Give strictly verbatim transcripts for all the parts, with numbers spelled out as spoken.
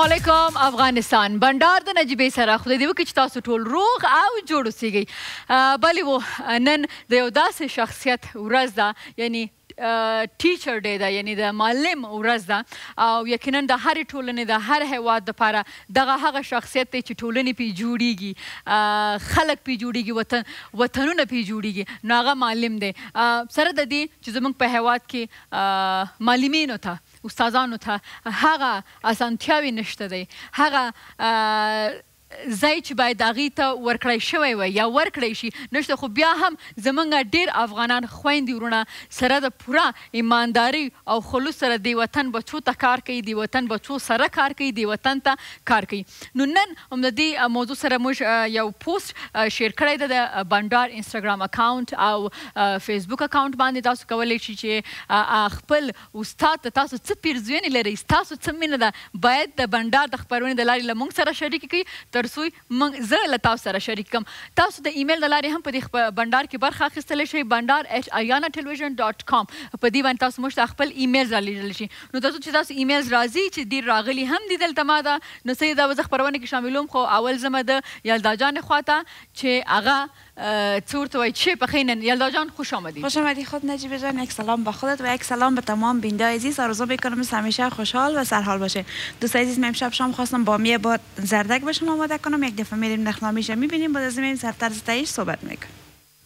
علیکم افغانستان بندار د نجیبې سره خدای دې وکړي چې تاسو ټول روغ او جوړ اوسیږئ. بلې و نن د یو داسې شخصیت ورځ ده، یعنی ټیچر ډے ده، یعنی د معلم ورځ ده او یقینا د هرې ټولنې د هر هیواد دپاره دغه هغه شخصیت دی چې ټولنې پرې جوړیږي، خلک پرې جوړیږي، وطن وطنونه پرې جوړیږي، نو هغه معلم دی. سره د دې چې زموږ په هیواد کې معلمینو ته استادانو ته هغه اسانتیاوې نشته دی، هغه ځای چې باید هغې ته ورکړی شوی وی یا ورکړی شي نشته. خو بیا هم زموږ ډېر افغانان خویندې ورونه سره د پوره ایمانداري او خلوص سره د وطن بچو ته کار کوي، د وطن بچو سره کار کوي، د وطن ته کار کوي. نو نن هم د دې موضوع سره موږ یو پوسټ شیر کړی ده د بندار انسټاګرام اکاونټ او فیسبوک اکاونټ باندې. تاسو کولی شئ چې خپل استاد ته تاسو څه پیرزوینې لرئ، ستاسو څه مینه ده، باید د بندار د خپرونې د لارې له موږ سره شریکې کړئ تر څو زه له تاسو سره شریک کړم. تاسو د ایمیل د لارې هم په دې بندار کې برخه اخیستلی شئ، بندار ایچ ایانا ټلویزیون ډاټ کام. په دې باندې تاسو موږ ته خپل ایمیل رالیږلی شي. نو تاسو چې تاسو ایمیل راځي چې ډېر راغلي هم دي دلته ما ده، نو څه دا به زه خپرونه کې شاملوم. خو اول زه به د یلدا جانې خواته چې هغه څه ورته وایي چه پخینن. یلدا جان خوش آمدید. خوش آمدی خود نجیبه جان. یک سلام به خودت و یک سلام به تمام بیننده عزیز. آرزو میکنم مثل همیشه خوشحال و سرحال باشه. دوست عزیز من امشب شام خواستم بامیه با زردک به شما آماده کنم. یک دفعه میریم نخنامیش میبینیم، بعد از این سر طرز تهیه‌اش صحبت میکنیم.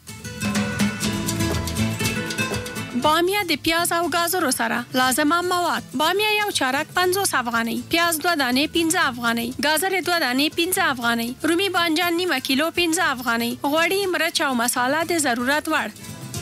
بامیه د پیاز او گازرو سره لازمه مواد: بامیه یو چارک پنځوس افغانۍ، پیاز دوه دانې پنځه افغانۍ، گازرې دوه دانې پنځه افغانۍ، رومي بانجان نیمه کیلو پنځه افغانۍ، غوړي، مرچ او مساله د ضرورت وړ.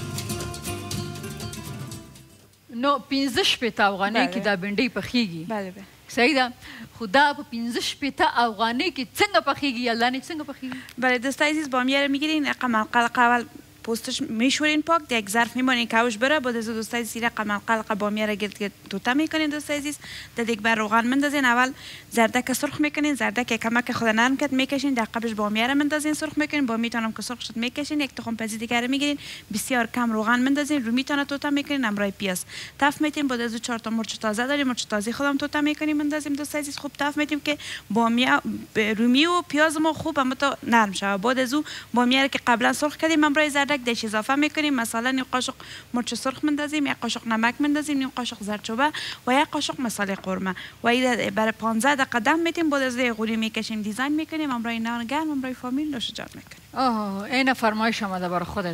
نو پنځه شپېته افغانۍ کې دا بنډۍ پخیږي؟ بله بله صحیح ده. خو دا په پنځه شپېته افغانۍ کې څنګه پخیږي؟ یلدانې څنګه پخیږي؟ بله دوست عزیز، بامیه رو میگیرین قلق اول پوستش میشورین پاک، در یک ظرف میمانین که اوش بره. بعد از دوست عزیز این رقم قلق بامیه را گرد گرد توته میکنین دوست عزیز. در یک بر روغن مندازین، اول زردک سرخ میکنین، زردک کمک خود نرم کرد میکشین، در قبلش بامیه را مندازین سرخ میکنین، بامیتونم که سرخ شد میکشین. یک تخم پزی دیگر میگیرین، بسیار کم روغن مندازین، رو میتونه توته میکنین، همراه پیاز تف میتین. بعد از چهار تا مرچ تازه داریم، مرچ تازه خودم توته میکنیم مندازیم دوست عزیز. خوب تف میتیم که بامیه رومی و پیاز ما خوب هم تو نرم شه. بعد از او بامیه را که قبلا سرخ کردیم همراه زردک دش اضافه میکنیم. مثلا نیم قاشق مرچ سرخ مندازیم، یک قاشق نمک مندازیم، نیم قاشق زردچوبه و یک قاشق مصالح قرمه و این برای پانزده دقیقه دم میتیم. بعد از غوری میکشیم، دیزاین میکنیم، همراه نان گرم، همراه فامیل نوش جان میکنیم. اوه این فرمایش آمده برای خودت.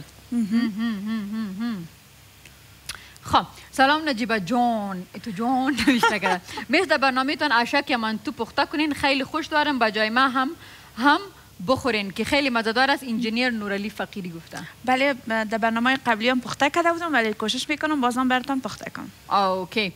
خب سلام نجیبه جان، تو جان نوشته کرد. مثل در برنامهتان اشک یا منتو پخته کنین، خیلی خوش دارم، به جای ما هم هم بخورین که خیلی مزه‌دار است. انجینیر نورعلی فقیری گفته. بله در برنامه قبلی هم پخته کرده بودم ولی کوشش میکنم بازم براتون پخته کنم. اوکی.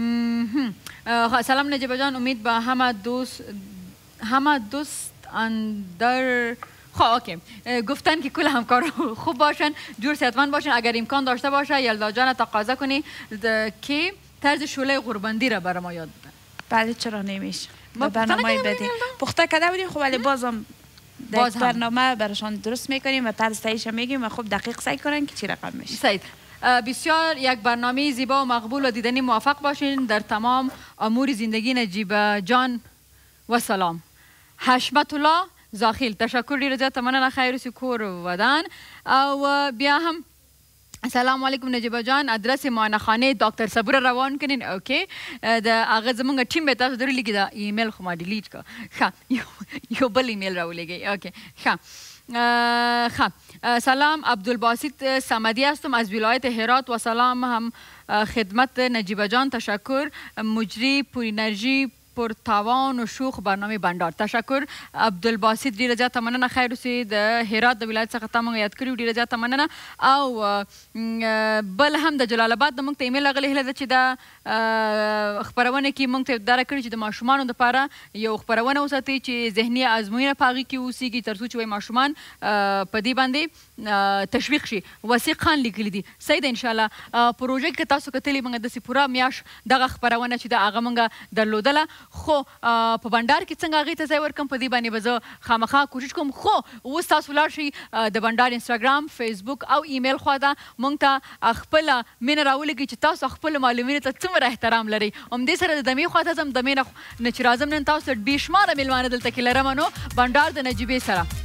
سلام نجیبه جان، امید به همه دوست همه دوست اندر خب اوکی گفتن که کل همکار خوب باشن، جور صحتمند باشن. اگر امکان داشته باشه یلدا جان تقاضا کنی که طرز شوله قوربندی را برای ما یاد بدن. بله چرا نمیشه. برنامه بدی پخته کرده بودیم خب ولی بازم باز برنامه براشان درست میکنیم و طرز تهیه‌اش میگیم و خوب دقیق سعی کنن که چی رقم میشه. سعید بسیار یک برنامه زیبا و مقبول و دیدنی موفق باشین در تمام امور زندگی نجیبه جان و سلام. حشمت الله زاخیل تشکر ډیره زیاته مننه، خیر اوسې کور ودان. او بیا هم سلام علیکم نجیبه جان، ادرس معاینه خانه دکتر صبور روان کنین. اوکی د هغه زمونږ ټیم به تاسو درلیږي دا ایمیل خو ما ډیلیټ کړه. ښه یو بل ایمیل راولېږئ. اوکی ښه ښه سلام عبدالباسط صمدی هستم از ولایت هرات و سلام هم خدمت نجیبه جان. تشکر مجری پر انرژی پرتوان و شوخ برنامه بندار. تشکر عبدالباسط ډیره زیاته مننه، خیر اوسې. د هرات د ولایت څخه تا موږ یاد کړي ډیره زیاته مننه. او بل هم د جلال آباد د موږ ته ایمیل راغلی، هیله ده چې دا خپرونه کې موږ ته دا راکړي چې د ماشومانو دپاره یو خپرونه وساتئ چې ذهني ازموینه په هغې کې اوسېږي تر څو چې وایي ماشومان په دې باندې تشویق شي. وثیق خان لیکلي دي. صحیح ده انشاءالله. پروژه کې تاسو کتلي موږ داسې پوره میاشت دغه خپرونه چې د هغه موږ درلودله خو په بنډار کې څنګه هغې ته ځای ورکړم په دې باندې به زه خامخا کوشش کوم. خو اوس تاسو ولاړ شئ د بنډار انسټاګرام، فیسبوک او ایمیل خوا ته موږ ته خپله مینه راولګئ چې تاسو خپلو معلومینو ته څومره احترام لرئ. همدې سره د دمې خوا ته ځم. دمې نه چې راځم نن تاسو ته بې شماره میلمانه دلته کې لرم نو بنډار د نجیبې سره.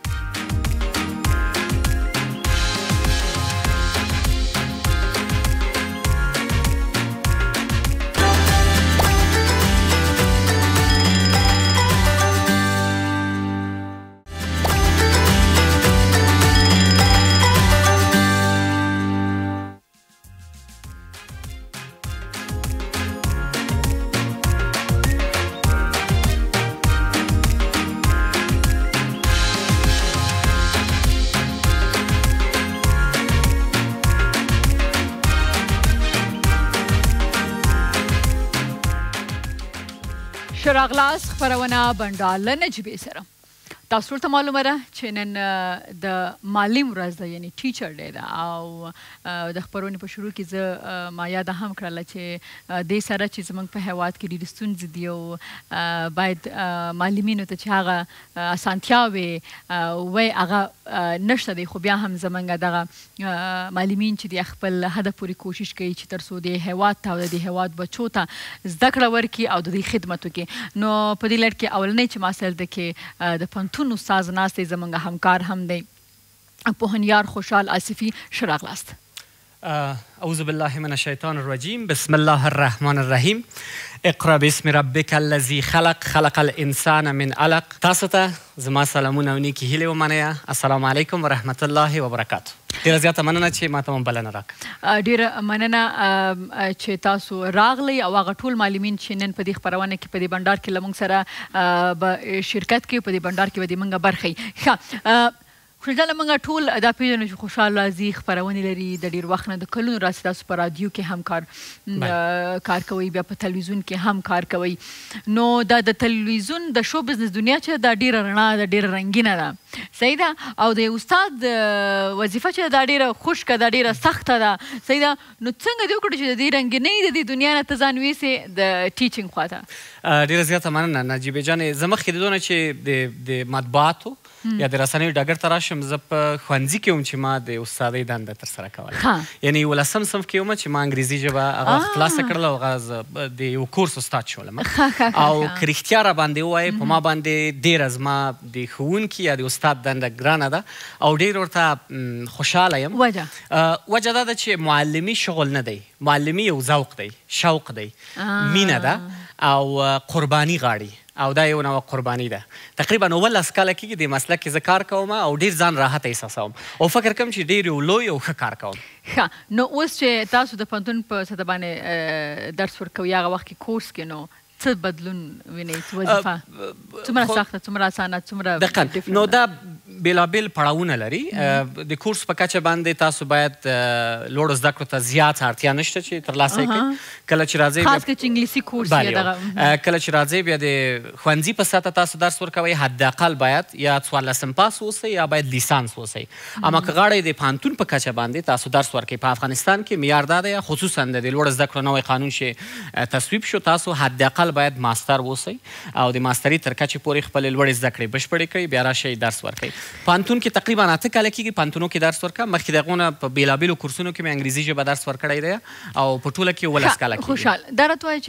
ښه راغلاست خپرونه بنډار له نجیبې سره. تاسو ټول ته معلومه ده چې نن د معلم ورځ ده، یعنی ټیچر ډے ده. او د خپرونې په شروع کې زه ما یاده هم کړله چې دې سره چې زموږ په هېواد کې ډېرې ستونزې دي او باید معلمینو ته چې هغه اسانتیاوې وی هغه نشته دی. خو بیا هم زموږ دغه معلمین چې دي خپل هدف پورې کوشش کوي چې تر څو د هېواد ته او د هېواد بچو ته زده کړه ورکړي او د دې خدمت وکړي. نو په دې لړ کې اولنی چې ما سره ده کې د پوهنتون استاد ناست دی، زموږ همکار هم دی، پوهنیار خوشحال آصفي. ښه راغلاست. اعوذ بالله من الشیطان الرجیم. بسم الله الرحمن الرحیم. اقرا باسم ربک الذی خلق خلق الانسان من علق. تاسو ته زما سلامونه او نیکې هیلې ومنئ. السلام علیکم ورحمت الله وبرکاتو. ډېره زیاته مننه چې ما ته مو بلنه راکړه. ډېره مننه چې تاسو راغلی او هغه ټول معلمین چې نن په دې خپرونه کې په دې بنډار کې له موږ سره به شرکت کوي، په دې بنډار کې به دې موږ برخه وي. ښه خوشحاله موږ ټول دا پېژنو چې خوشحال راځي خپرونې لري د ډېر وخت نه، د کلونو راځي تاسو په رادیو کې هم کار کار کوئ، بیا په تلویزیون کې هم کار کوئ. نو دا د تلویزیون د شو بزنس دنیا چې دا ډېره رڼا ده، ډېره رنګینه ده، صحیح ده. او د استاد وظیفه چې دا ډېره خوشکه ده، ډېره سخته ده، صحیح ده. نو څنګه دې وکړو چې د دې رنګینۍ د دې دنیا نه ته ځان ویسې د ټیچینګ خوا ته؟ ډېره زیاته مننه نجیبې جانې. زه مخکې د دونه چې د مطبوعاتو یا د رسنیو ډګر ته راشم، زه په ښوونځي کې وم چې ما د استادۍ دنده ترسره کوله. یعنې یولسم صنف کې وم چې ما انګریزي ژبه هغه خلاصه کړله او هغه زه د یو کورس استاد شولم. او که رښتیا را باندې ووایې په ما باندې ډېره زما د ښوونکي یا د استاد دنده ګرانه ده او ډېر ورته خوشحاله یم. وجه وجه دا ده چې معلمي شغل نه دی، معلمي یو ذوق دی، شوق دی، مینه ده او قرباني غاړي او دا یو نوع قرباني ده. تقریبا اوولس کاله کېږي د مسلک کې زه کار کوم او ډېر ځان راحت احساسوم او فکر کوم چې ډېر یو لوی او ښه کار کوم. ښه، نو اوس چې تاسو د پوهنتون په سطح باندې درس ورکوئ هغه وخت کې کورس کې نو څه بدلون وینئ؟ څه وظیفه څومره سخته، څومره اسانه، څومره دقیق؟ نو دا بېلابېل پړاوونه لري. د کورس په کچه باندې تاسو باید لوړو زده کړو ته زیاته اړتیا نشته چې ترلاسه یې کړئ. کله چې راځئ خاص کر چې انګلیسي کورس یې دغه کله چې راځئ بیا د ښوونځي په سطحه تاسو درس ورکوئ، حداقل باید یا څوارلسم پاس واوسئ یا باید لیسانس واوسئ. اما که غواړئ د پوهنتون په کچه باندې تاسو درس ورکوئ، په افغانستان کې معیار دا دی، خصوصا د لوړو زده کړو نوی قانون چې تصویب شو، تاسو حداقل باید ماستر واوسئ او د ماستري تر کچې پورې خپلې لوړې زده کړې بشپړې کړئ، بیا راشئ درس ورکوئ. پوهنتون کې تقریبا اته کاله کېږي پوهنتونو کې درس ورکړم. مخکې د هغو نه په بېلابېلو کورسونو کې مې انګریزي ژبه درس ورکړی دی او په ټوله کې اوولس کاله کېږي. خوشحال دا راته وایه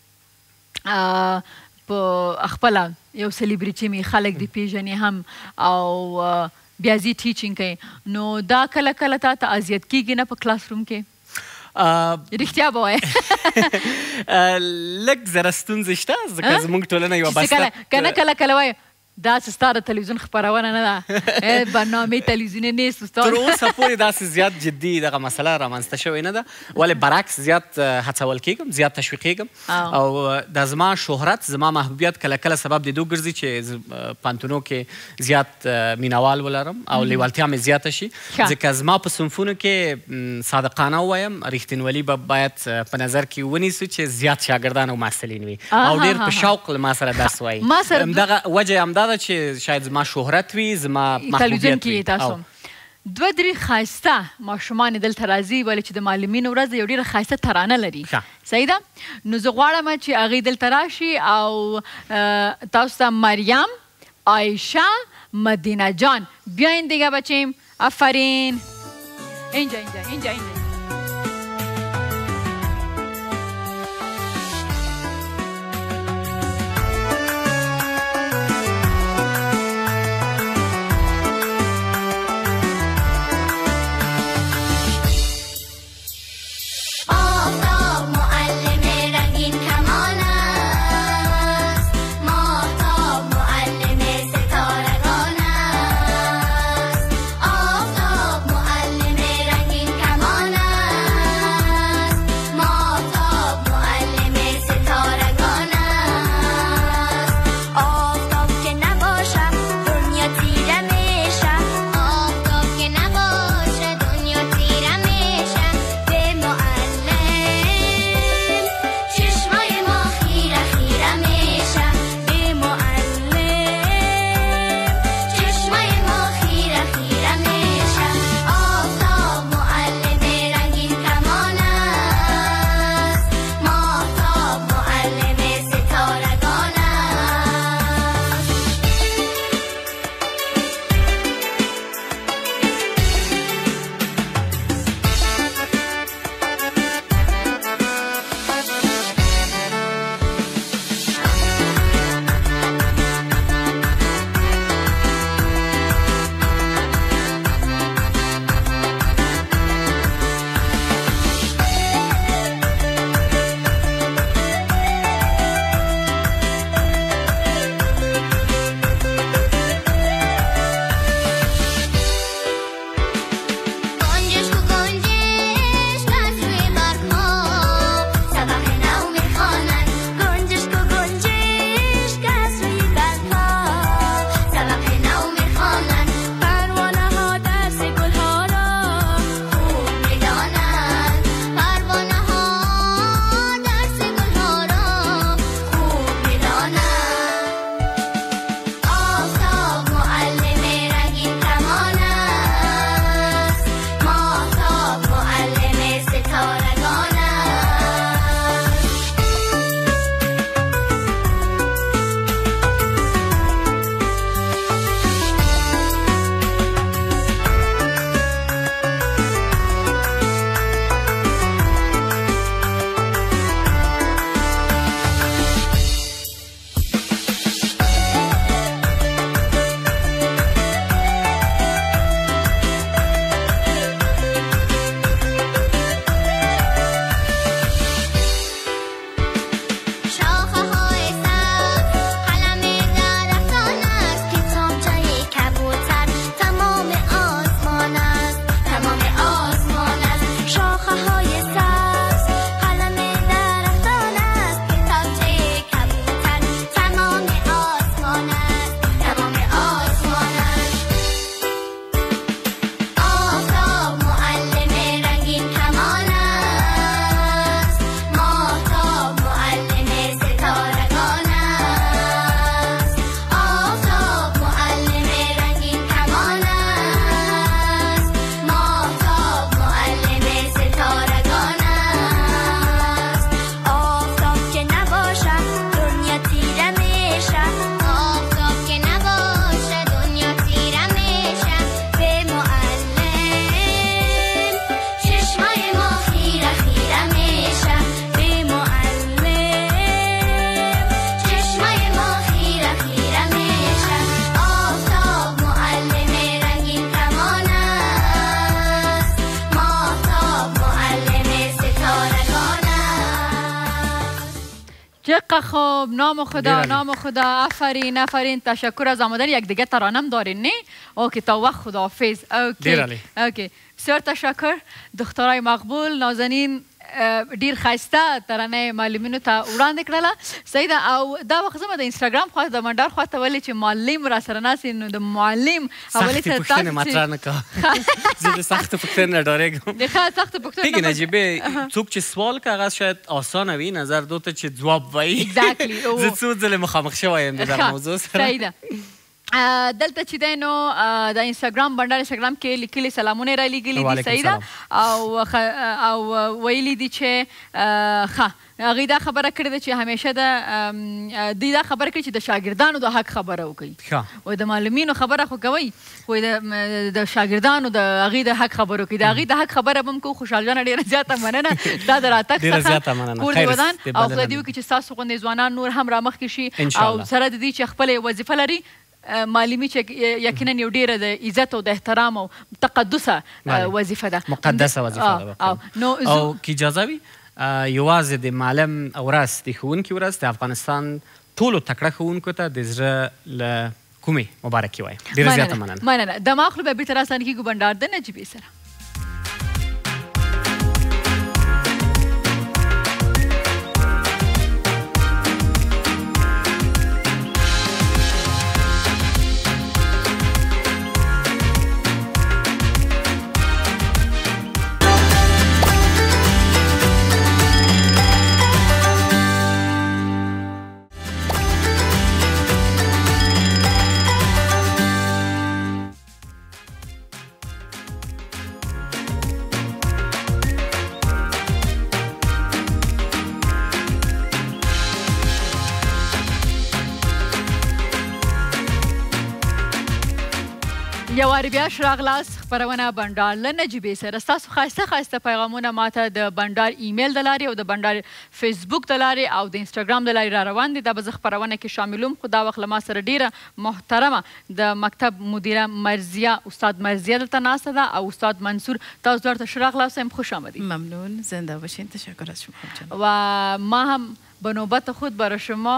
چې په خپله یو سلیبریټي مې خلک دې پېژني هم او بیا ځي ټیچینګ کوي، نو دا کله کله تا ته اذیت کېږي نه په کلاس روم کې؟ رښتیا به وایې لږ زره ستونزې شته ځکه زموږ ټولنه یوه بسته که نه کله کله وایې دا چې ستا د تلویزیون خپرونه نه ده، برنامې تلویزیوني نیست استاد. تر اوسه پورې داسې زیات جدي دغه مسله رامنځته شوې نه ده، ولې برعکس زیات هڅول کېږم، زیات تشویقېږم او د زما شهرت، زما محبوبیت کله کله سبب د دې وګرځي چې پوهنتونو کې زیات مینوال ولرم او لیوالتیا مې زیاته شي. ځکه زما په صنفونو کې صادقانه ووایم رښتینولي به باید په نظر کې ونیسو چې زیات شاګردان او محصلین وي او ډېر په شوق له ما سره درس وایي. همدغه وجه همدا ده چې شاید زما شهرت وي، زما محبوبیت وي. دوه درې ښایسته ماشومان دلته راځي ولې چې د معلمینو ورځ یو ډېره ښایسته ترانه لري صحیح ده نو زه غواړم چې هغوی دلته راشي او تاسو ته مریم عایشه مدینه جان بیاین دیگه بچیم آفرین اینجا اینجا اینجا اینجا چقدر خوب نام خدا نام خدا آفرین آفرین تشکر از آمدن یک دیگه ترانم دارین نه اوکی تا وقت خداحافظ اوکی اوکی بسیار تشکر دخترای مقبول نازنین ډیر خسته ترانه معلمینو ته وړاندې کړله سیده او دا وخت زما د انستګرام خوا د منډار خوا ته ولې چې معلم را سره ناست نو د معلم اولې ته تاسو مطرح نه کا زه د سخت پوښتنه نه ډارېږم د سخت پوښتنه پیګ نجیبه څوک چې سوال کوي شاید آسانه وي نظر دوته چې جواب وایي ایگزیکټلی زه څو ځله مخامخ شوم د موضوع سره سیده دلته چې دی نو د انسټاګرام بنډار انسټاګرام کې لیکلي سلامونه را لیږلي دي صحیح ده او او ویلي دي چې ښه هغوی دا خبره کړې ده چې همیشه د دوی دا خبره کړې چې د شاګردانو د حق خبره وکړي وایي د معلمینو خبره خو کوئ وایي د شاګردانو د هغوی د حق خبره وکړي د هغوی د حق خبره به هم کوو خوشحال جانه ډېره زیاته مننه دا د راتګ څخه کور دې ودان او خدای دې وکړي چې ستاسو غوندې ځوانان نور هم رامخکې شي او سره د دې چې خپله وظیفه لري معلمي چې یقینا یو ډېره د عزت او د احترام او تقدسه وظیفه ده مقدسه وظیفه ده او که اجازه وي یوازې د معلم ورځ د ښوونکي ورځ د افغانستان ټولو تکړه ښوونکو ته د زړه له کومې مبارکي وایم ډېره زیاته مننه مننه د ماخلو بیا بېرته راستانه کېږو بنډار د نجیبې سره یو وارې بیا ښراغلاست خپرونه بنډار له نجیبې سره ستاسو ښایسته ښایسته پیغامونه ماته د بنډار ایمیل د لارې او د بنډار فیسبوک د لارې او د انسټاګرام د لارې را روان دي دا به زه خپرونه کې شاملوم خو دا وخت له ما سره ډېره محترمه د مکتب مدیره مرزیه استاد مرزیه دلته ناسته ده او استاد منصور تاسو دواړو ته ښه راغلاست یم خوش آمدید ممنون زنده باشین تشکر از شما و ما هم به نوبت خود برای شما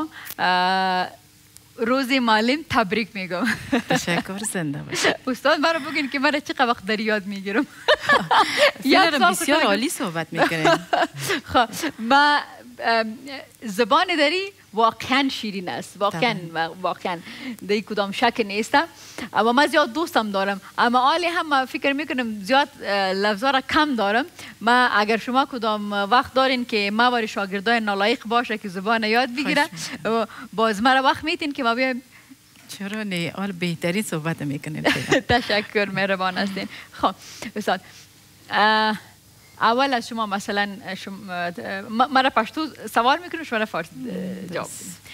روز معلم تبریک میگم تشکر زنده باشید استاد برای بگین که من چقدر وقت در یاد میگیرم بسیار عالی صحبت میکنین خب ما زبان دری واقعا شیرین است واقعا واقعا در کدام شک نیستم اما من زیاد دوستم دارم اما حالی هم فکر میکنم زیاد لفظا را کم دارم ما اگر شما کدام وقت دارین که ما برای شاگردای نالایق باشه که زبان یاد بگیره باز مرا وقت میتین که ما بیایم چرا نه حال بهتری صحبت میکنین تشکر مهربان هستین خب استاد اول از شما مثلا شما مرا پشتو سوال میکنم شما را فارسی جواب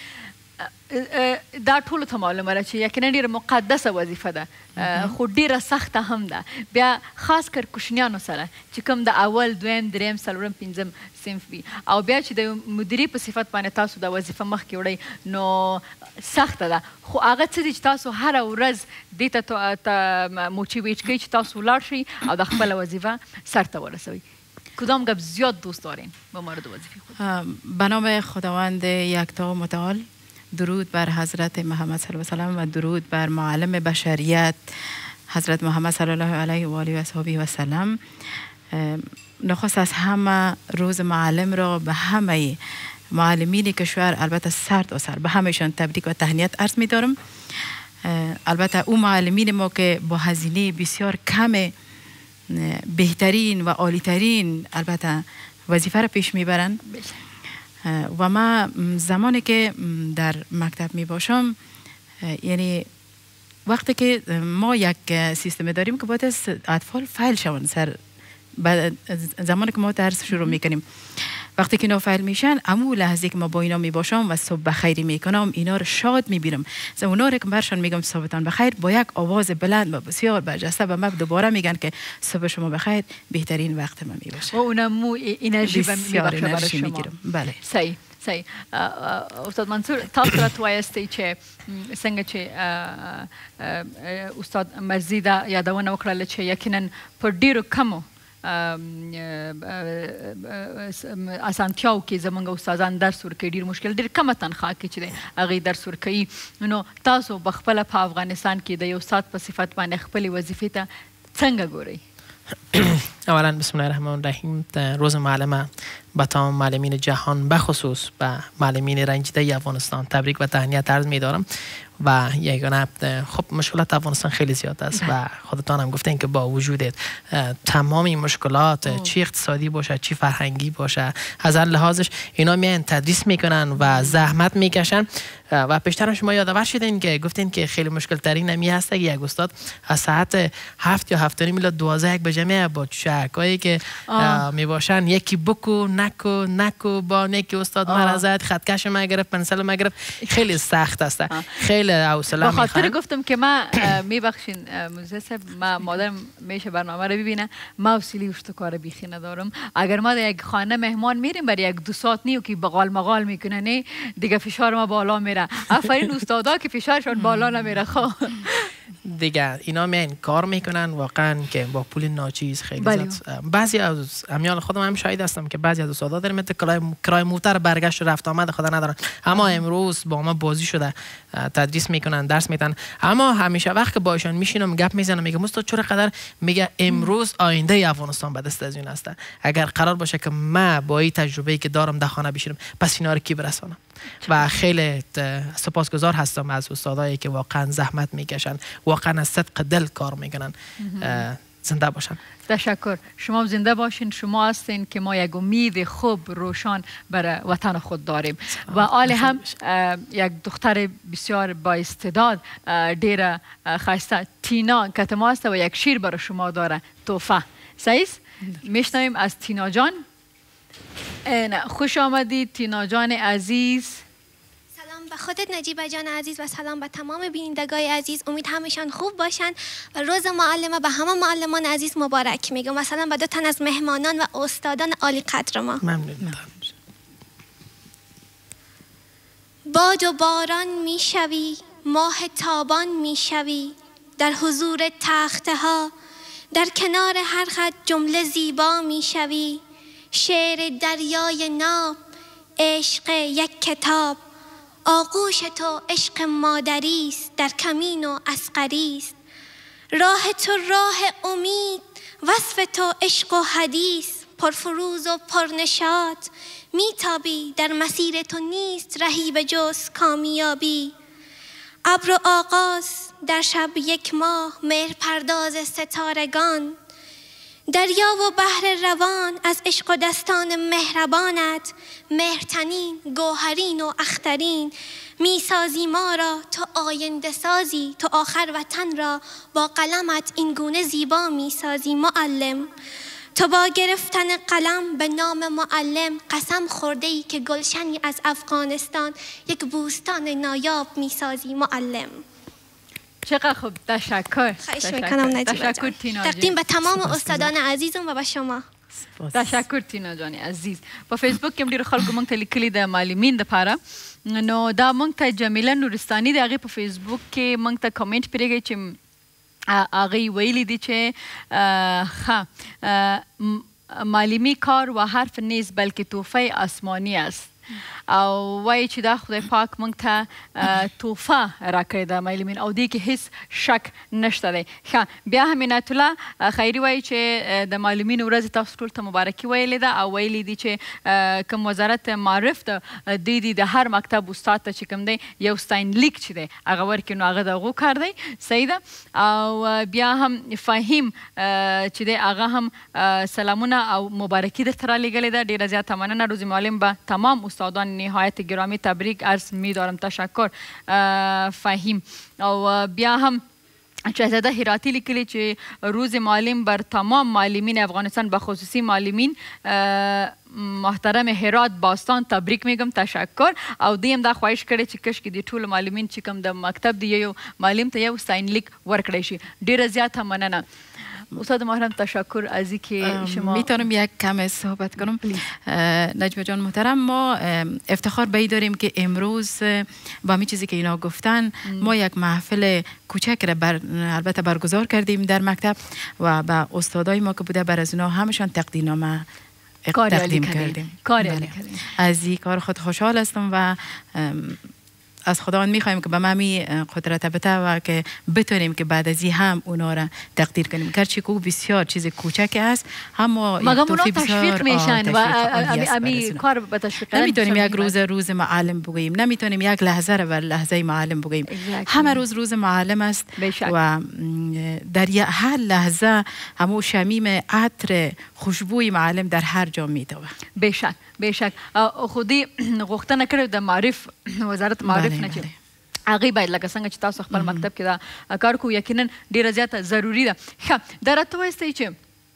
دا ټولو ته معلومه ده چې یقینا ډېره مقدسه وظیفه ده خو ډېره سخته هم ده بیا خاص کر کوچنیانو سره چې کوم د اول دویم دریم څلورم پنځم صنف وي او بیا چې د مدیرې په صفت باندې تاسو دا وظیفه مخکې وړئ نو سخته ده خو هغه څه دي چې تاسو هره ورځ دې ته موټیویټ کوي چې تاسو ولاړ شئ او د خپله وظیفه سرته ورسوئ کدام گپ زیاد دوست دارین با مورد وظیفه خود به نام خداوند یکتا متعال درود بر حضرت محمد صلی الله علیه و سلم و درود بر معلم بشریت حضرت محمد صلی الله علیه و آله و صحبه و سلم نخست از همه روز معلم را به همه معلمین کشور البته سر تا سر به همهشان تبریک و تهنیت عرض می دارم البته اون معلمین ما که با هزینه بسیار کم بهترین و عالیترین البته وظیفه را پیش میبرند و ما زمانی که در مکتب می باشم یعنی وقتی که ما یک سیستم داریم که باید اطفال فعال شوند سر زمانی که ما درس شروع میکنیم وقتی که اینا فعال میشن امو لحظه که ما با اینا می باشم و صبح بخیری میکنم اینا رو شاد میبینم از اونا رو که برشان میگم صبحتان بخیر با یک آواز بلند و بسیار برجسته و ما دوباره میگن که صبح شما بخیر بهترین وقت ما میباشه و اونم مو انرژی بسیار انرژی میگیرم بله صحیح صحیح استاد منصور تاسو راته چې څنګه چې استاد مرزي دا یادونه وکړله چې یقینا په ډیرو کمو اسانتیاو کې زمونږ استادان درس ورکوي ډېر مشکل ډېر کمه تنخواه کې چې دی هغوی درس ورکوي نو تاسو په خپله په افغانستان کې د یو استاد په صفت باندې خپلې وظیفې ته څنګه ګورئ؟ اولا بسم الله الرحمن الرحیم روز معلم به تمام معلمین جهان بخصوص به معلمین رنجیده افغانستان تبریک و تهنیت عرض می‌دارم و یگانه خب مشکلات افغانستان خیلی زیاد است و خودتان هم گفتین که با وجود تمام این مشکلات اوه. چی اقتصادی باشه چی فرهنگی باشه از هر لحاظش اینا میان تدریس میکنن و زحمت میکشن و پیشتر شما یادآور شدین که گفتین که خیلی مشکل ترین نمی هست که یک استاد از ساعت هفت یا هفت و نیم الی دوازده یک بجه میاد با چکایی که می باشن یکی بکو نکو نکو با یکی استاد مرزت خطکش ما گرفت پنسل ما گرفت خیلی سخت است خیلی حوصله میخواد. به خاطر گفتم که ما میبخشین موزه صاحب ما مادرم میشه برنامه رو ببینه ما حوصله اشتو کار بیخی ندارم. اگر ما در یک خانه مهمان میریم برای یک دو ساعت نیو که بغال مغال میکنه نه دیگه فشار ما بالا میره. آفرین استادا که فشارشون بالا نمیره. خب دیگه اینا میان کار میکنن واقعا که با پول ناچیز خیلی زیاد. بعضی از امیال خودم هم شاهد هستم که بعضی از استادا در مت کرای موتر برگشت رفت آمد خدا ندارن اما امروز با ما بازی شده تدریس میکنن درس میدن اما همیشه وقت که باشون میشینم گپ میزنم میگم استاد چرا قدر میگه امروز آینده افغانستان به دست از این است اگر قرار باشه که ما با این تجربه‌ای که دارم در خانه بشینم پس اینا رو کی برسونم و خیلی سپاسگزار هستم از استادایی که واقعا زحمت میکشن واقعا از صدق دل کار میکنن. زنده باشن. تشکر. شما زنده باشین. شما هستین که ما یک امید خوب روشن برای وطن خود داریم و آل هم یک دختر بسیار با استعداد دیر خسته تینا کتما است و یک شیر برای شما داره توفه. صحیح؟ میشنویم از تینا جان. خوش آمدید تینا جان عزیز. به خودت نجیبه جان عزیز و سلام به تمام بینندگان عزیز. امید همشان خوب باشن و روز معلمه به همه معلمان عزیز مبارک میگم و سلام به دو تن از مهمانان و استادان عالی قدر ما. ممنون. باد و باران میشوی ماه تابان میشوی در حضور تخته ها در کنار هر خط جمله زیبا میشوی شعر دریای ناب عشق یک کتاب آغوش تو عشق مادری است در کمین و عسکری است راه تو راه امید وصف تو عشق و حدیث پرفروز و پرنشاط میتابی در مسیر تو نیست رهی به جز کامیابی ابر و آغاز در شب یک ماه مهر پرداز ستارگان دریا و بحر روان از عشق و دستان مهربانت مهرتنین گوهرین و اخترین میسازی ما را تو آینده سازی تو آخر وطن را با قلمت این گونه زیبا میسازی معلم تو با گرفتن قلم به نام معلم قسم خورده ای که گلشنی از افغانستان یک بوستان نایاب میسازی معلم. چقدر خوب. تشکر. خواهش میکنم نجیبه جان. تقدیم به تمام استادان عزیزم و به شما. تشکر تینا جان عزیز. په فیسبوک کې ډیرو خلکو مونږ ته لیکلي د معلمین دپاره نو دا مونږ ته جمیله نورستاني د هغې په فیسبوک کې مونږ ته کامنټ پرېږئ چې هغې ویلي دي چې ښه معلمي کار و حرف نیست بلکې توفه آسمانی است او وایي چې دا خدای پاک موږ ته توفه راکړې ده معلمین او دې کې هیڅ شک نشته دی. ښه بیا هم عنایت الله خیري وایي چې د معلمینو ورځې تاسو ټول ته مبارکي ویلې ده او ویلي دي چې کوم وزارت معرف ده دوی دي د هر مکتب استاد ته چې کوم دی یو ستاینلیک چې دی هغه ورکړي نو هغه د هغو کار دی. صحیح ده. او بیا هم فهیم چې دی هغه هم سلامونه او مبارکي درته رالیږلې ده. ډېره زیاته مننه. روزی معلم به تمام استادان نهایت گرامی تبریک عرض می‌دارم. تشکر فهیم. او بیا هم شهزاده هراتی لیکلی چې روز معلم بر تمام معلمین افغانستان به خصوصی معلمین محترم هرات باستان تبریک میگم. تشکر. او دیم دا خواهش کړی چې کش کې د ټولو معلمین چې کوم د مکتب دی یو معلم ته یو ستاینلیک ورکړی شي. ډیره زیاته مننه. استاد محرم تشکر از اینکه شما میتونم یک کم صحبت کنم. نجمه جان محترم ما افتخار به این داریم که امروز با همین چیزی که اینا گفتن ما یک محفل کوچک را بر البته برگزار کردیم در مکتب و با استادای ما که بوده بر از اونا همشان تقدیرنامه تقدیم کردیم. کاری عالی کردیم. از این کار خود خوشحال هستم و از خداوند میخوایم که به ما می قدرت بده و که بتونیم که بعد از این هم اونا را تقدیر کنیم. گرچه که بسیار چیز کوچک است اما مگم اونا تشویق میشن و امی کار به تشویق نمیتونیم یک روز روز معلم بگوییم، نمیتونیم یک لحظه را بر لحظه معلم بگوییم. همه روز روز معلم است و در هر لحظه همو شمیم عطر خوشبوی معلم در هر جا میتوه. بشک بشک خودی غوښتنه کړې د معرف وزارت معرف نه چې هغې باید لکه څنګه چې تاسو خپل مکتب کې دا کار کوو یقینا ډېره زیاته ضروري ده. ښه دا راته وایستئ چې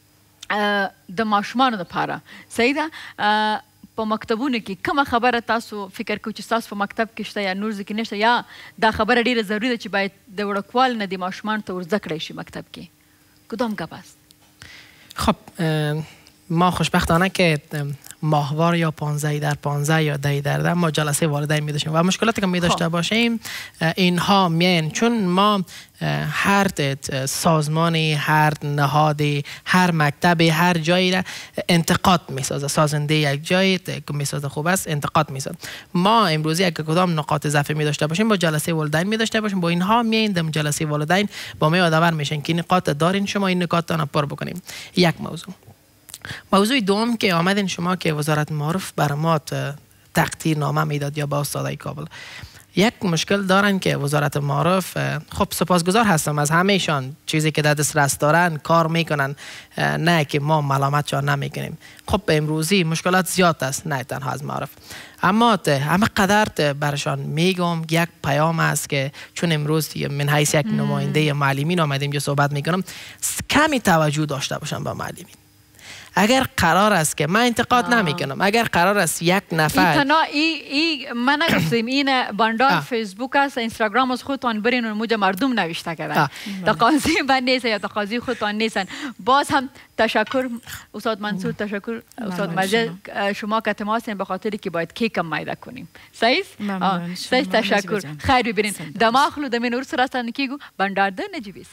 د ماشومانو دپاره صحیح ده په مکتبونو کې کومه خبره تاسو فکر کوئ چې ستاسو په مکتب کې شته یا نور ځای کې نشته یا دا خبره ډېره ضروري ده چې باید د وړکوال نه د ماشومانو ته ور زده کړی شي مکتب کې کدام گپ است؟ خب ما خوشبختانه که ماهوار یا پانزده در پانزده یا ده در ده ما جلسه والدین می داشتیم و مشکلاتی که می داشته باشیم اینها میان چون ما هر سازمانی هر نهادی هر مکتبی هر جایی را انتقاد می سازه سازنده یک جایی که می سازه خوب است انتقاد می سازه. ما امروزی اگه کدام نقاط ضعف می داشته باشیم با جلسه والدین می داشته باشیم با اینها میایم در جلسه والدین با ما یادآور میشن که نقاط دارین شما این نکات را پر بکنیم. یک موضوع موضوع دوم که آمدین شما که وزارت معارف بر ما تقدیر نامه میداد یا با استادای کابل یک مشکل دارن که وزارت معارف خب سپاسگزار هستم از همهشان چیزی که در دسترس دارن کار میکنن نه که ما ملامتشان نمیکنیم. خب امروزی مشکلات زیاد است نه تنها از معارف اما همه قدر برشان میگم یک پیام است که چون امروز من حیث یک نماینده معلمین آمدیم که صحبت میکنم کمی توجه داشته باشم با معلمین. اگر قرار است که من انتقاد نمی کنم اگر قرار است یک نفر ایتنا ای ای من نگفتیم این بندان فیسبوک است اینستاگرام از خودتان برین و موجه مردم نوشته کردن تقاضی من نیست یا تقاضی خودتان نیستن. باز هم تشکر استاد منصور تشکر استاد مجید شما که تماسین به خاطری که باید کیکم میده کنیم صحیح صحیح تشکر خیر ببینین دماغلو دمین ورس راستان کیگو بندارده نجیبی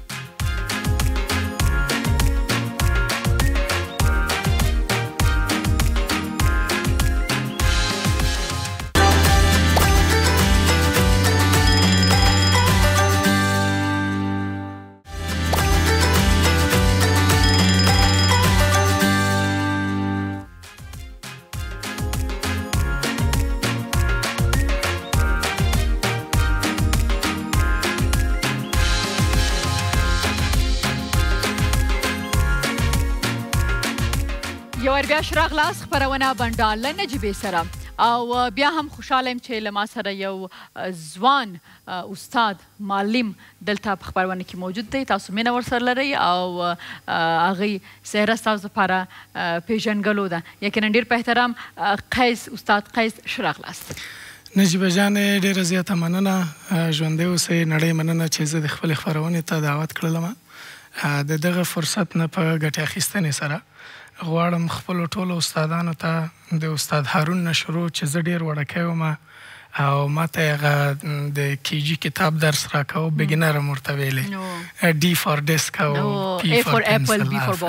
یو بیا شراغلاس خبرونه بنداله نجیبې سره او بیا هم خوشحاله یم چې له ما سره یو ځوان استاد معلم دلته په خبرونه کې موجود دی. تاسو مینه ورسره لرئ او هغې څهره ستاسو دپاره پېژنګلو ده. یقینا ډېر په احترام قیس استاد قیس شراغلاس. نجیبه جانې ډېره زیاته مننه ژوندی اوسئ. نړۍ مننه چې زه د خپلې خپرونې ته دعوت کړلم. د دغه فرصت نه په ګټې اخیستنې سره غواړم خپلو ټولو استادانو ته د استاد هارون نه شروع چې زه ډېر وړکی وم او ما ته یې هغه د کی جي کتاب درس راکاو بګینر م ورته ویلې ډي فار ډیسک او پي فار پنسل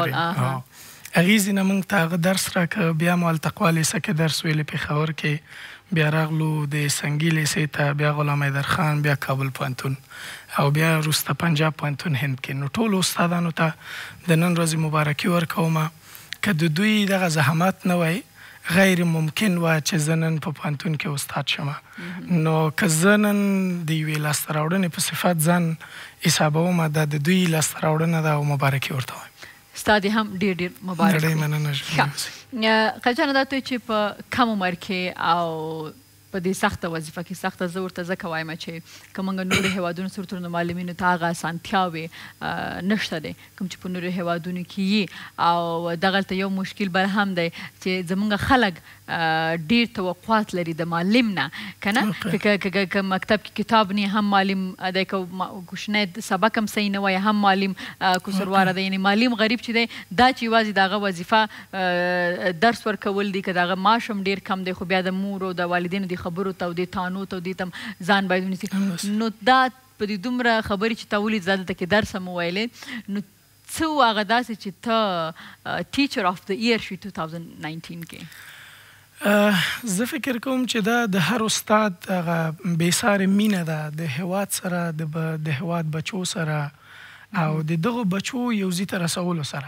هغې ځینه موږ ته هغه درس راکه. بیا مو هلته قوا لیسه کې درس ویلې پېښور کې بیا راغلو د سنګي لیسې ته بیا غلام حیدرخان بیا کابل پوهنتون او بیا وروسته پنجاب پوهنتون هند کې. نو ټولو استادانو ته د نن ورځې مبارکي ورکوم که د دوی دغه زحمت نه وای غیر ممکن و چې زه نن په پوهنتون کې استاد شم. نو که زه نن د یوې لاسته راوړنې په صفت ځان حسابوم دا د دوی لاسته راوړنه ده او مبارکي ورته وایم. ستا دې هم ډېر ډېر مبارک نړۍ مننه ښه. خیر جانه دا ته چې په کم عمر کې او په دې سخته وظیفه کې سخته زه ورته ځکه وایم چې که موږ نورو هیوادونو سره تر معلمینو ته هغه اسانتیاوې نشته دی کوم چې په نورو هیوادونو کې یي او دغلته یو مشکل بل هم دی چې زموږ خلک ډېر توقعات لري د معلم نه که نه که مکتب کې کتاب نه هم معلم دی که کوشنی سبق هم صحیح نه وایي هم معلم قصورواره دی. یعنې معلم غریب چې دی دا چې یوازې د هغه وظیفه درس ورکول دي که د هغه معاش هم ډېر کم دی خو بیا د مور او د والدینو د خبرو ته او د تانو ته او دې ته ځان باید ونیسي. نو دا په دې دومره خبرې چې تا ولید زه دلته کې درس هم وویلې نو څه و هغه داسې چې ته ټیچر آف د ایئر شوي ټو تاوزنډ ناینټین کې؟ زه فکر کوم چې دا د هر استاد هغه بېسارې مینه ده د هېواد سره د هېواد بچو سره او د دغو بچو یو ځای ته رسولو سره.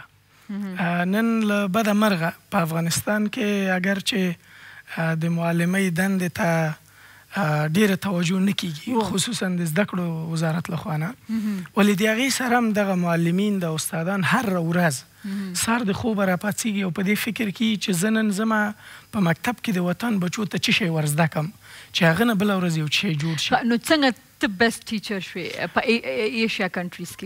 نن له بده مرغه په افغانستان کې اگر چې د معلمۍ دندې ته ډیره توجه نه کیږي، خصوصا د زده کړو وزارت لخوا نه، ولې د هغې سره هم دغه معلمین د استادان هر ورځ سهار د خوبه راپاڅېږي او په دې فکر کې چې زه نن ځمه په مکتب کې د وطن بچو ته څه شی ور زده کړم چې هغه نه بله ورځ یو څه شی جوړ شي. نو څنګه ته بیسټ ټیچر شوې په ایشیا کنټریز کې؟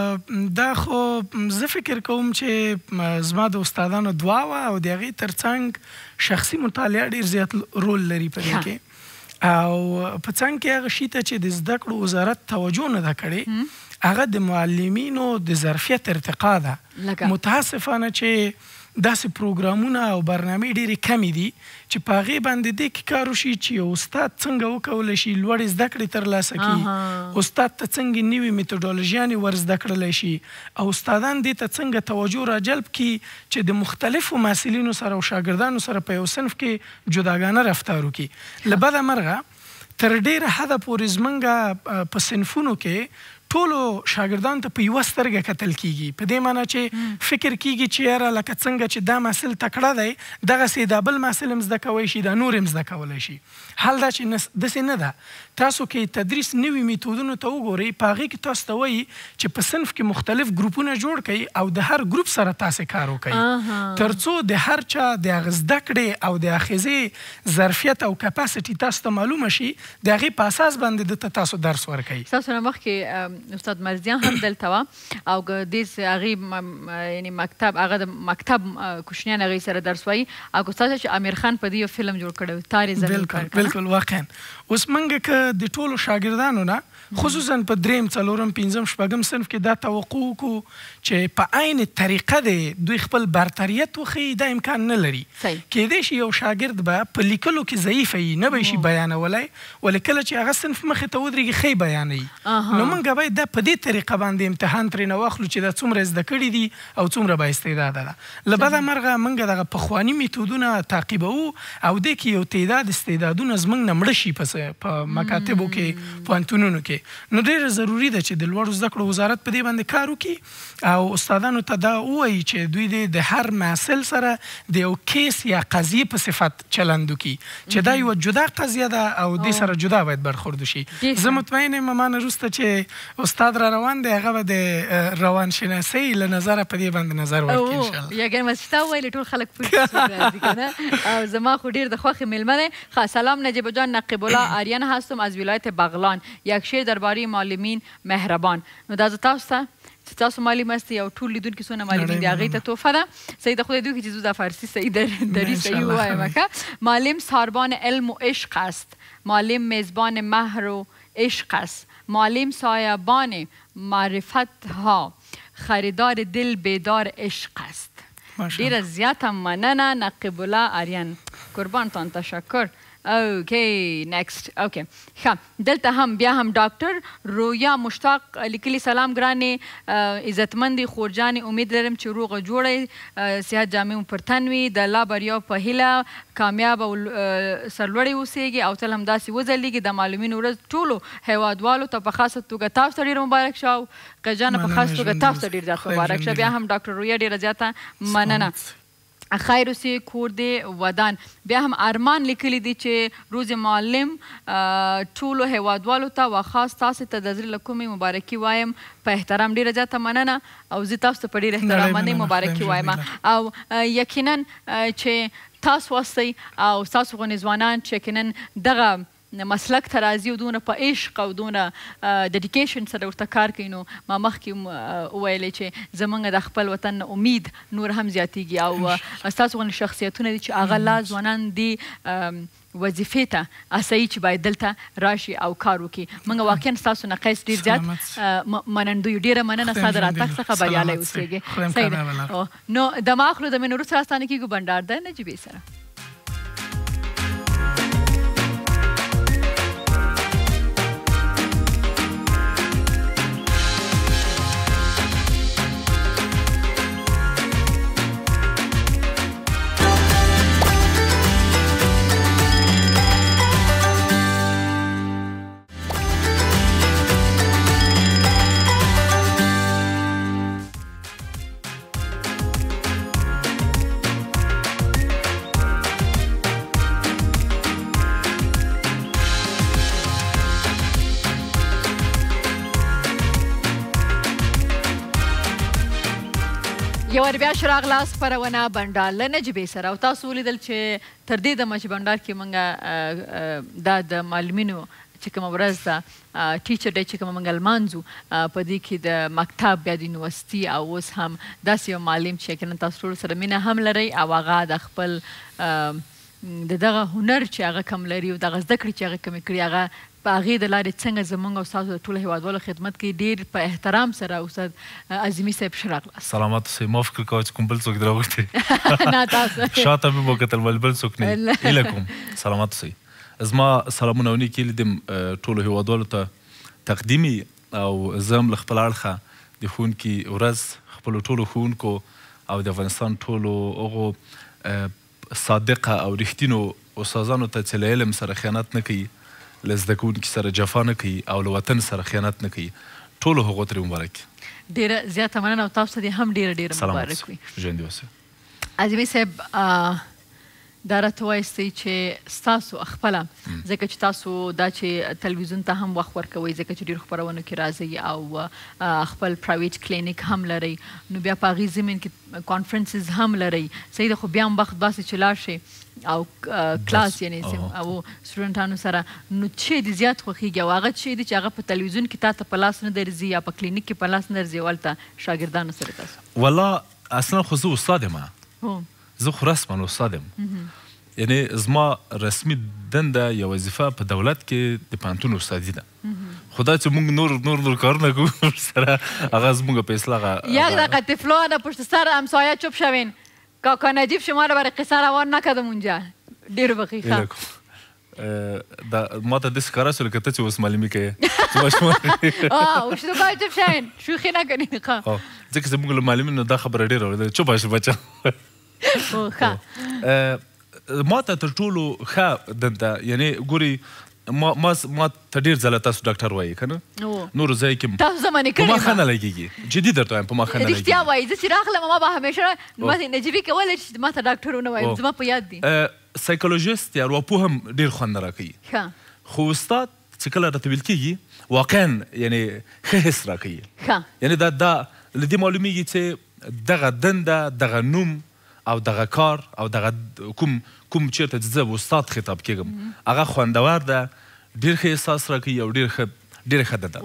دا خو زه فکر کوم چې زما د استادانو دعا وه او د هغې تر څنګ شخصي مطالعه ډېر زیات رول لري په دې کې، او په څنګ کې هغه شي ته چې د زده کړو وزارت توجه نه ده کړې هغه د معلمینو د ظرفیت ارتقا ده. متاسفانه چې داسې پروګرامونه او برنامې ډېرې کمې دي چې په هغې باندې دې کې کار وشي چې یو استاد څنګه وکولی شي لوړې زده کړې ترلاسه کړي، استاد ته څنګه نوې میتودولوژیانې ور زده کړلی شي، او استادان دې ته څنګه توجه راجلب کړي چې د مختلفو محصلینو سره او شاګردانو سره په یو صنف کې جداګانه رفتار وکړي. له بده مرغه تر ډېره حده پورې زموږ په صنفونو کې ټولو شاګردانو ته په یوه سترګه کتل کیږي، په دې معنی چې فکر کیږي چې یاره لکه څنګه چې دا محصل تکړه دی دغسې دا بل محصل هم زده کوی شي، دا نور هم زده کولی شي. حال دا چې داسې نه ده. تاسو کې تدریس نوي میتودونو ته وګورئ، په هغې کې تاسو ته وایي چې په صنف کې مختلف ګروپونه جوړ کړئ او د هر ګروپ سره تاسې کار وکړئ تر څو د هر چا د هغه زده کړې او د حافظې ظرفیت او کپاسټي تاسو ته معلومه شي، د هغې په اساس باندې دته تاسو درس ورکوئ. ستاسو نه مخکې استاد مرزیان هم دلته وه او دې هغې یعنې مکتب هغه د مکتب کوچنیان هغې سره درس وایي، او ستاسو چې امیر خان په دې یو فلم جوړ کړی و تارې زمین پر. بلکل واقعا. اوس موږ که د ټولو شاګردانو نه خصوصا په دریم څلورم پنځم شپږم صنف کې دا توقع وکړو چې په عین طریقه دی دوی خپل برتریت وښیي، دا امکان نه لري. کیدای شي یو شاګرد به په لیکلو کې ضعیفه وي، نه به یې شي بیانولی، ولې کله چې هغه صنف مخې ته ودرېږي ښه یې بیانوي. نو موږ باید دا په دې طریقه باندې امتحان ترېنه واخلو چې دا څومره زده کړي دي او څومره با استعداده ده. له بده مرغه موږ دغه پخواني میتودونه تعقیبوو او دې کې یو تعداد استعدادونه زموږ نه مړه شي په مکاتبو کې، پوهنتونونو کې. نو ډېره ضروري ده چې د لوړو زده کړو وزارت په دې باندې کار وکړي او استادانو ته دا ووایي چې دوی دې د هر محصل سره د یو کیس یا قضیې په صفت چلند وکړي چې دا یوه جدا قضیه ده او دې سره جدا باید برخورد وشي. زه مطمئن یم ما نه وروسته چې استاد را روان دی هغه به د روانشناسۍ له نظره په دې باندې نظر ورکړي انشاءالله. یګر مستا وویلې ټول خلک پوه راځي که نه، او زما خو ډېر د خوښې میلمه دی. سلام نجیب جان، نقیب الله آریان هستم از ولایت بغلان. یک شعر درباره معلمین مهربان. نو دا زه تاسو ته چې تاسو معلم هستئ او ټول لیدونکي څونه معلمین دي هغې ته تحفه ده. صحیح د خدای دوی که چې زو دا فارسی صحیح دری صحیح ووایم که معلم ساربان علم و عشق است، معلم میزبان مهر و عشق است، معلم سایبان معرفت ها، خریدار دل بیدار عشق است. ډیره زیاته مننه نقیب الله آریان، قربانتان تشکر. اوکی نیکسٹ. اوکی ښه، دلته هم بیا هم ډاکټر رویا مشتاق لیکلي سلام ګرانې عزتمندې خورجانې، امید لرم چې روغه جوړئ، صحت جامع مو پر تن وي، د الله بریا په هیله کامیاب او سرلوړی اوسیږي او تل همداسې وځلیږي. د معلومینو ورځ ټولو هیوادوالو ته په خاصه توګه تاسو ته ډېر مبارک شه او قجانه په خاص توګه تاسو ته ډېر زیات مبارک شه. بیا هم ډاکټر رویا ډېره زیاته مننه. خیر اوسې کور دې ودان. بیا هم ارمان لیکلی دی چې روز معلم ټولو هیوادوالو ته و خاص تاسو ته د زړه له کومې مبارکي وایم په احترام. ډېره زیاته مننه او زه تاسو ته په ډېر احترام باندې مبارکي وایم او یقینا چې تاسو واستئ او ستاسو غوندې ځوانان چې یقینا دغه مسلک ته راځي او دونه په عشق او دونه ډیډیکیشن سره ورته کار کوي. نو ما مخکې وویلې چې زموږ د خپل وطن امید نور هم زیاتیږي او ستاسو غوندې شخصیتونه دي چې هغه لا ځوانان دي وظیفې ته اسایي چې باید دلته راشي او کار وکړي. موږ واقعا ستاسو نه قیس ډېر زیات منندوی. ډېره مننه ستا د راتګ څخه بریالی اوسېږي. نو د ما اخلو د مې نورو سره ستانه کېږو بنډار د نجیبې سره. ور بیا شو راغلاست خپرونه بنډار له نجیبې سره او تاسو ولیدل چې تر دې دمه چې بنډار کې موږ دا د معلمینو چې کومه ورځ ده ټیچر ډے چې کومه موږ لمانځو په دې کې د مکتب بیا د یونیورسټي او اوس هم داسې یو معلم چې یقینا تاسو ټولو سره مینه هم لرئ او هغه د خپل د دغه هنر چې هغه کم لري او دغه زده کړې چې هغه کمې کړي هغه په هغې د لارې څنګه زموږ او ستاسو د ټولو هېوادوالو خدمت کوي ډېر په احترام سره استاد عظیمي صاحب ښه راغلاست. سلامات اوسئ. ما فکر کوه چې کوم بل څوک دې راوغوښتې نه تاسو شاته مې وکتل ول بل څوک نه هیله کوم. سلامات اوسئ. زما سلامونه او نیکې لیدم ټولو هېوادوالو ته تقدیمي او زه هم له خپل اړخه د ښوونکي ورځ خپلو ټولو ښوونکو او د افغانستان ټولو هغو صادقه او رښتینو استادانو ته چې له علم سره خیانت نه کوي، له زده کوونکي سره جفا نه کوي او له وطن سره خیانت نه کوي، ټولو هغو ترې مبارک. ډېره زیاته مننه او تاسو ته دې هم ډېره ډېره مبارک وي. ژوندي اوسئ. عظیمي صاحب دا راته وایستئ چې ستاسو خپله ځکه چې تاسو دا چې تلویزیون ته هم وخت ورکوئ ځکه چې ډېرو خپرونو کې راځئ او خپل پرایویټ کلینیک هم لرئ نو بیا په هغې ضمن کې کانفرنسز هم لرئ صحیح ده خو بیا هم وخت باسي چې لاړ شئ او کلاس یعنې او سټوډنټانو سره نو څه دې زیات خوښېږي او هغه څه دي چې هغه په تلویزیون کې تا ته په لاس نه درځي یا په کلینیک کې په لاس نه درځي او هلته شاګردانو سره تاسو والله اصلا خو زه استاد یم زه خو رسما استاد یم یعنې زما رسمي دنده یا وظیفه په دولت کې د پوهنتون استادي ده خو دا چې موږ نور نور نور کارونه کوو ورسره هغه زموږ په اصلاح یک دقیقه طفلان پشت سر همسایه چوب شوین کاکا نجیب شما رو برای قصه روان نکردم اونجا دیر بخیخه ما ته داسې کاره شول که ته چې اوس معلمي کوې وشتو باید چوب شوین شوخي نکنین ځکه زموږ له معلمینو دا خبره ډېره اورېدله چوپ شه بچه ما ته تر ټولو ښه دنده یعنې ګوري ما ما ته ډېر ځله تاسو ډاکټر وایي که نه نورو ځای کې تاسو زه منې کړې په ما ښه نه لګېږي جدي درته وایم په ما ښه نه لګېږي رښتیا وایي زه چې راغلم ما به همیشه ماتې نجیبي کولی چې ما ته ډاکټر ونه وایم زما په یاد دي سایکولوژیست یا ارواپوه هم ډېر خوند نه راکوي خو استاد چې کله راته ویل کېږي واقعا یعنې ښه حس راکوي یعنې دا دا له دې معلومیږي چې دغه دنده دغه نوم او دغه کار او دغه کوم کوم چیرته چې زه استاد خطاب کېږم هغه خوندور ده ډېر ښه احساس راکوي او ډېر ښه ډېره ښه دنده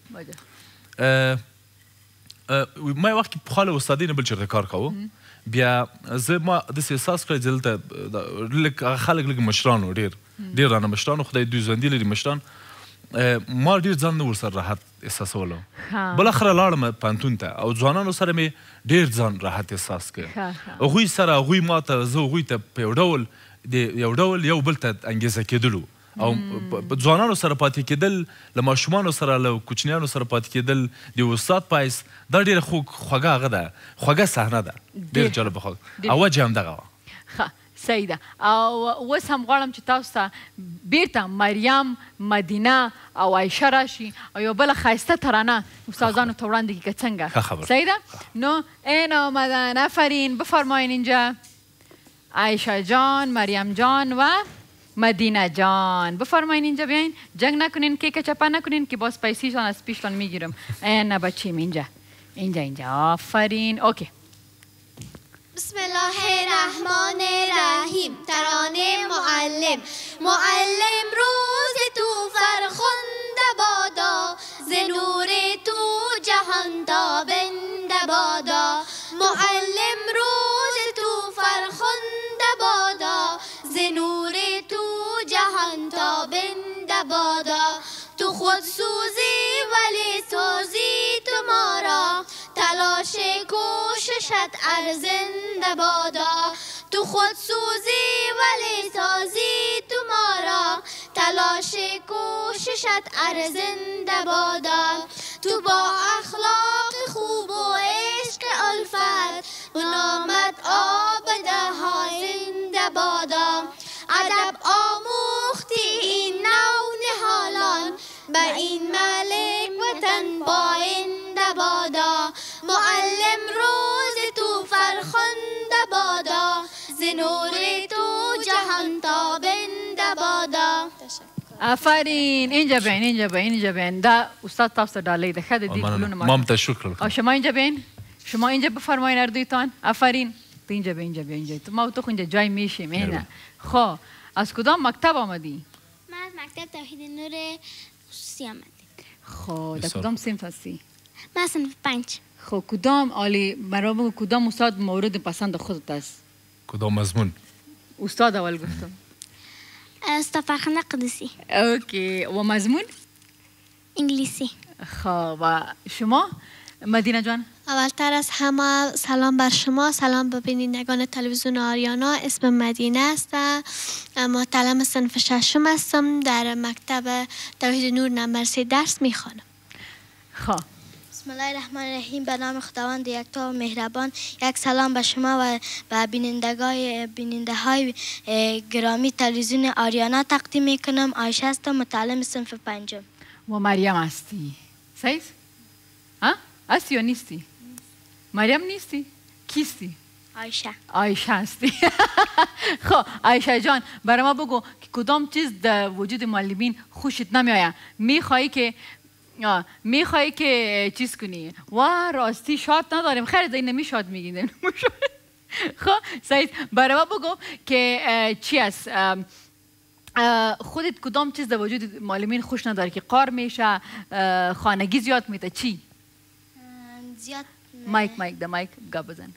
ما یو وخت کې پخوا له استادۍ نه بل چېرته کار کوو بیا زه ما داسې احساس کړی چې دلته هغه خلک لږ مشران وو ډېر ډېر رانه مشران خدای دوی ژوندي لري مشران ما ډېر ځان نه ورسره راحت احساسولو بالاخره لاړم پوهنتون ته او ځوانانو سره مې ډېر ځان راحت احساس کړ هغوی سره هغوی ما ته زه هغوی ته په یو ډول د یو ډول یو بل ته انګېزه کېدلو او ځوانانو سره پاتې کېدل له ماشومانو سره له کوچنیانو سره پاتې کېدل د استاد په حیث دا ډېره خوږه هغه ده خوږه صحنه ده ډېر جالبه خوږ او وجه هم دغه وه صحیح ده او اوس هم غواړم چې تاسو ته بیرته مریم مدینه او عایشه راشي او یو بله ښایسته ترانه استادانو ته وړاندې کړي که څنګه صحیح ده نو این آمدن آفرین بفرمایین اینجا عایشه جان مریم جان و مدینه جان بفرمایین اینجا بیاین جنگ نکنین کیک چپا نکنین که باز پیسیشان از پیشتان میگیرم این بچیم اینجا اینجا اینجا آفرین اوکی بسم الله الرحمن الرحیم ترانه معلم معلم روز تو فرخنده بادا ز نور تو جهان تابنده بادا معلم روز تو فرخنده بادا ز نور تو جهان تابنده بادا تو خود سوزی ولی سازی تمہارا تلاش کوششت ارزنده بادا تو خود سوزی ولی سازی تمہارا تلاش کوششت ارزنده بادا تو با اخلاق خوب و عشق الفت بنامت آب دهها زنده بادا ادب آموختی این نو نهالان به این ملک وطن باینده بادا معلم روز تو فرخنده بادا ز نور تو جهان تابنده بادا آفرین اینجا بین اینجا بین اینجا بین دا استاد تاسو ته ډالۍ ده ښه د دې ګلونه ما هم تشویق کړل او شما اینجا بین شما اینجا بفرمایید هر دویتان. آفرین. تو اینجا به اینجا بیا اینجا. تو ما تو اینجا جای میشیم اینا. خب از کدام مکتب آمدی؟ من از مکتب توحید نور خصوصی آمدم. خب در کدام صنف هستی؟ من صنف پنج. خب کدام عالی برای بگو کدام استاد مورد پسند خودت است؟ کدام مضمون؟ استاد اول گفتم. استاد فرخنده قدسی. اوکی و مضمون؟ انگلیسی. خب و شما مدینه جان؟ اولتر از همه سلام بر شما، سلام به بینندگان تلویزیون آریانا. اسم مدینه است، معلم صنف ششم هستم، در مکتب توحید نور نمبر سه درس میخوانم. خب بسم الله الرحمن الرحیم. به نام خداوند یکتا و مهربان. یک سلام به شما و به بینندگان بیننده های گرامی تلویزیون آریانا تقدیم میکنم. عایشه هستم، متعلم صنف پنجم. و مریم هستی. صحیح؟ ها؟ هستی یا نیستی؟ مریم نیستی؟ کیستی؟ عایشه. عایشه هستی. خب عایشه جان برای ما بگو که کدام چیز در وجود معلمین خوشت نمیآید؟ میخوایی که میخوایی که چیز کنی؟ و راستی شاد نداریم. خیر این نمی شاد میگیم. خب صحیح. برای ما بگو که چی است؟ خودت کدام چیز در وجود معلمین خوش نداری که قار میشه، خانگی زیاد میته؟ چی؟ زیاد مایک مایک ده مایک گپ بزن.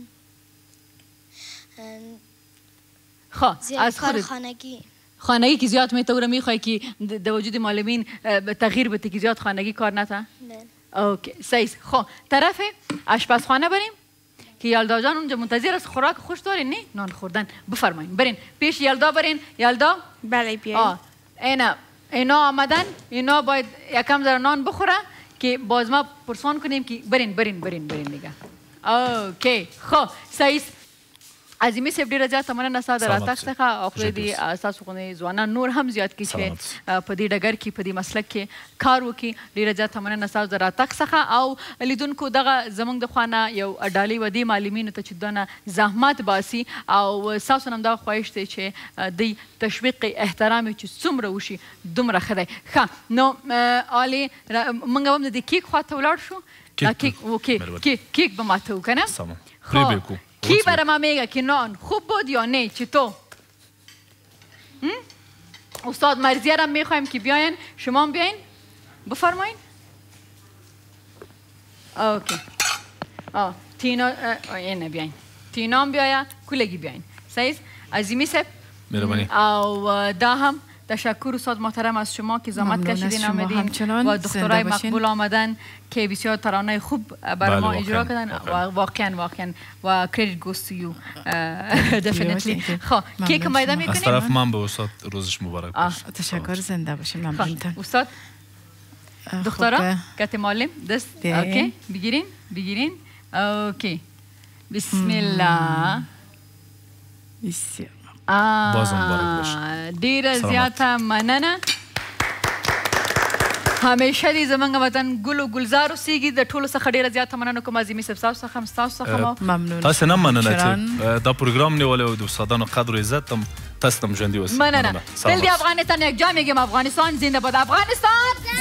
خب از خودت خانگی خانگی که زیاد میته و میخوای که در وجود معلمین تغییر بده که زیاد خانگی کار نته؟ نه. اوکی صحیح. خب طرف آشپزخانه بریم که یلدا جان اونجا منتظر است. خوراک خوش دارین نه؟ نان خوردن. بفرمایید برین پیش یلدا برین. یلدا بله بیاین. اینا اینا آمدن، اینا باید یکم ذره نان بخوره که باز ما پرسان کنیم که برین برین برین برین دیگه. اوکی خب صحیح. عظیمی سیب ډیره زیاته مننه ستا د راتګ څخه او خدای دې ستاسو غوندې ځوانان نور هم زیات کړي چې په دې ډګر کې په دې مسلک کې کار وکړي. ډیره زیاته مننه ستاسو د راتګ څخه او لیدونکو دغه زموږ د خوا نه یو ډالۍ و دې معلمینو ته چې دونه زحمت باسي او ستاسو نه همدغه خواهش دی چې دوی تشویق احترام چې څومره وشي دومره ښه دی. ښه نو علي موږ هم د دې کیک خوا ته ولاړ شو. کیک کیک به ماته وکنه. خب کی برای ما میگه که نان خوب بود یا نه؟ چطور؟ استاد مرزیه را میخوایم که بیاین. شما هم بیاین بفرمایین. اوکی آه تینا اینه بیاین. تینا هم بیاید کلگی بیاین. صحیح؟ عظیمی سب مهربانی. او دا هم تشکر استاد محترم از شما که زحمت کشیدین آمدین و دکترای مقبول آمدن که بسیار ترانه خوب بر ما اجرا کردن و واقعا واقعا و کردیت گوز تو یو دفینیتلی. خب کیک میده میکنیم؟ از طرف من به استاد روزش مبارک باشه. تشکر زنده باشین. ممنون. استاد دکترا کت معلم دست اوکی بگیرین بگیرین. اوکی بسم الله. بسیار بازم مبارک باشه. ډیره زیاته مننه. همیشه دې زموږ وطن ګل و ګلزار اوسېږي. د ټولو څخه ډیره زیاته مننه کوم عظیمي صاحب ستاسو څخه هم ستاسو څخه ممنون. تاسې نه مننه چې دا پروګرام نیولی و د استادانو قدر و عزت هم تاسو ته هم ژوندي اوسئ. مننه. تل دې افغانستان یک جا میگیم افغانستان زنده باد. افغانستان